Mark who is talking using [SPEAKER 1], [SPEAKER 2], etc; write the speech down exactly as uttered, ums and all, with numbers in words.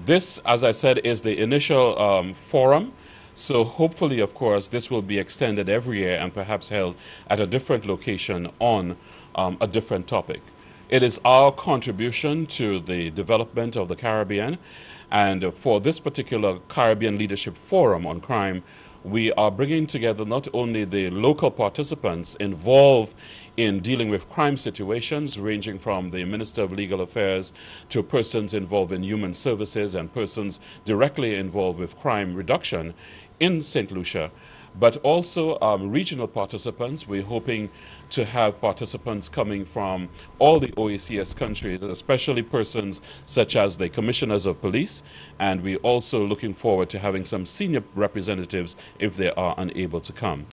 [SPEAKER 1] This, as I said, is the initial um, forum. So hopefully, of course, this will be extended every year and perhaps held at a different location on um, a different topic. It is our contribution to the development of the Caribbean. And for this particular Caribbean Leadership Forum on Crime, we are bringing together not only the local participants involved in dealing with crime situations, ranging from the Minister of Legal Affairs to persons involved in human services and persons directly involved with crime reduction in Saint Lucia, but also um, regional participants. We're hoping to have participants coming from all the O E C S countries, especially persons such as the commissioners of police, and we're also looking forward to having some senior representatives if they are unable to come.